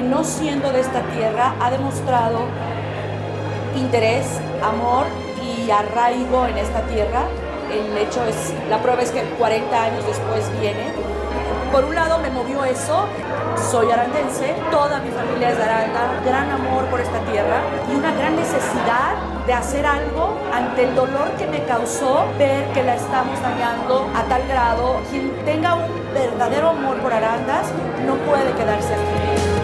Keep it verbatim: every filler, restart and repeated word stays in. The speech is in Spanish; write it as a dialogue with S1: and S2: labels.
S1: que no siendo de esta tierra ha demostrado interés, amor y arraigo en esta tierra. El hecho es, la prueba es que cuarenta años después viene. Por un lado me movió eso, soy arandense, toda mi familia es de Aranda, gran amor por esta tierra y una gran necesidad de hacer algo ante el dolor que me causó ver que la estamos dañando a tal grado. Quien tenga un verdadero amor por Arandas no puede quedarse aquí.